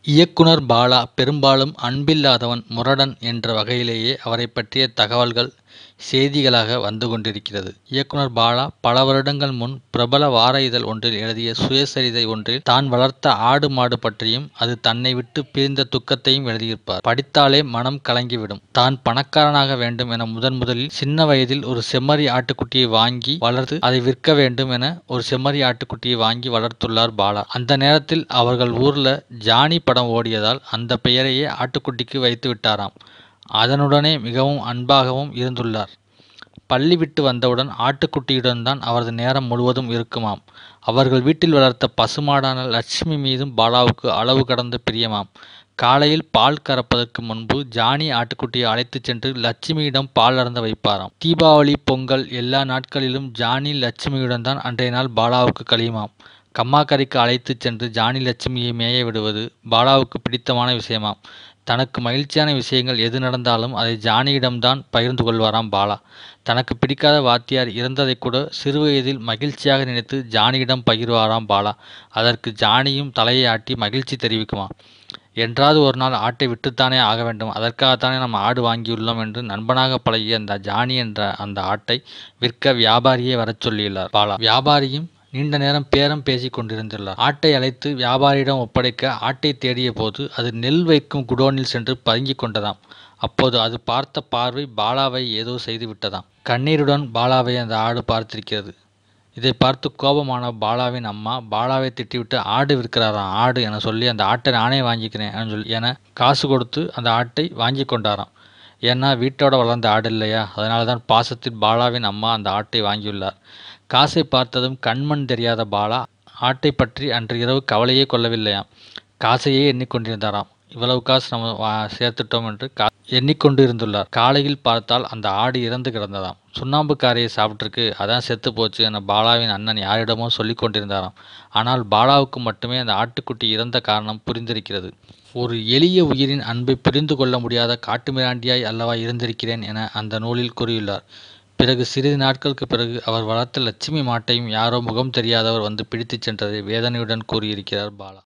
இயக்குனர் பாலா பெரும்பாலும் அன்பில்லாதவன், முரடன் என்ற வகையிலேயே அவரைப் பற்றிய தகவல்கள் செய்திகளாக வந்து கொண்டிருக்கிறது. இயக்குனர் பாலா பல வருடங்கள் முன் பிரபல வார இதழ் ஒன்றில் எழுதிய சுயசரிதை ஒன்றில் தான் வளர்த்த ஆடு மாடு பற்றியும் அது தன்னை விட்டு பிரிந்த துக்கத்தையும் எழுதியிருப்பார். படித்தாலே மனம் கலங்கிவிடும். தான் பணக்காரனாக வேண்டும் என முதலில் சின்ன வயதில் ஒரு செம்மறி ஆட்டுக்குட்டியை வாங்கி வளர்த்து அதை விற்க வேண்டும் என ஒரு செம்மறி ஆட்டுக்குட்டியை வாங்கி வளர்த்துள்ளார் பாலா. அந்த நேரத்தில் அவர்கள் ஊர்ல ஜானி படம் ஓடியதால் அந்த பெயரையே ஆட்டுக்குட்டிக்கு வைத்து விட்டாராம். அதனுடனே மிகவும் அன்பாகவும் இருந்துள்ளார். பள்ளி விட்டு வந்தவுடன் ஆட்டுக்குட்டியுடன் தான் அவரது நேரம் முழுவதும் இருக்குமாம். அவர்கள் வீட்டில் வளர்த்த பசுமாடான லட்சுமி மீதும் பாலாவுக்கு அளவு கடந்த பிரியமாம். காலையில் பால் கறப்பதற்கு முன்பு ஜானி ஆட்டுக்குட்டியை அழைத்துச் சென்று லட்சுமியிடம் பால் அருந்த வைப்பாராம். தீபாவளி, பொங்கல் எல்லா நாட்களிலும் ஜானி லட்சுமியுடன் தான் அன்றைய நாள் பாலாவுக்கு கழியுமாம். கம்மாக்கரைக்கு அழைத்துச் சென்று ஜானி லட்சுமியை மேய விடுவது பாலாவுக்கு பிடித்தமான விஷயமாம். தனக்கு மகிழ்ச்சியான விஷயங்கள் எது நடந்தாலும் அதை ஜானியிடம்தான் பகிர்ந்து கொள்வாராம் பாலா. தனக்கு பிடிக்காத வாத்தியார் இறந்ததை கூட சிறுவயதில் மகிழ்ச்சியாக நினைத்து ஜானியிடம் பகிர்வாராம் பாலா. அதற்கு ஜானியும் தலையை ஆட்டி மகிழ்ச்சி தெரிவிக்குமா. என்றாவது ஒரு நாள் ஆட்டை விட்டுத்தானே ஆக வேண்டும், அதற்காகத்தானே நாம் ஆடு வாங்கியுள்ளோம் என்று நண்பனாக பழகிய அந்த ஜானி என்ற அந்த ஆட்டை விற்க வியாபாரியை வரச் சொல்லியுள்ளார் பாலா. வியாபாரியும் நீண்ட நேரம் பேரம் பேசிக் கொண்டிருந்துள்ளார். ஆட்டை அழைத்து வியாபாரியிடம் ஒப்படைக்க ஆட்டை தேடிய போது அது நெல் வைக்கும் குடோனில் சென்று பதுங்கிக் கொண்டதாம். அப்போது அது பார்த்த பார்வை பாலாவை ஏதோ செய்து விட்டதாம். கண்ணீருடன் பாலாவை அந்த ஆடு பார்த்திருக்கிறது. இதை பார்த்து கோபமான பாலாவின் அம்மா பாலாவை திட்டிவிட்டு ஆடு விற்கிறாராம், ஆடு என சொல்லி அந்த ஆட்டை நானே வாங்கிக்கிறேன் என காசு கொடுத்து அந்த ஆட்டை வாங்கி கொண்டாராம். ஏன்னா வீட்டோட வளர்ந்த ஆடு இல்லையா, அதனால தான் பாசத்தில் பாலாவின் அம்மா அந்த ஆட்டை வாங்கியுள்ளார். காசை பார்த்ததும் கண்மண் தெரியாத பாலா ஆட்டை பற்றி அன்று இரவு கவலையே கொள்ளவில்லையாம். காசையே எண்ணிக்கொண்டிருந்தாராம். இவ்வளவு காசு நம்ம சேர்த்துட்டோம் என்று எண்ணிக்கொண்டு இருந்துள்ளார். காலையில் பார்த்தால் அந்த ஆடு இறந்து கிடந்ததாம். சுண்ணாம்பு காரையை சாப்பிட்டிருக்கு, அதான் செத்து போச்சு என பாலாவின் அண்ணன் யாரிடமோ சொல்லி கொண்டிருந்தாராம். ஆனால் பாலாவுக்கு மட்டுமே அந்த ஆட்டுக்குட்டி இறந்த காரணம் புரிந்திருக்கிறது. ஒரு எளிய உயிரின் அன்பை புரிந்து கொள்ள முடியாத காட்டுமிராண்டியாய் அல்லவா இருந்திருக்கிறேன் என அந்த நூலில் கூறியுள்ளார். பிறகு சிறிது நாட்களுக்கு பிறகு அவர் வளர்த்த லட்சுமி மாட்டையும் யாரோ முகம் தெரியாதவர் வந்து பிடித்துச் சென்றதை வேதனையுடன் கூறியிருக்கிறார் பாலா.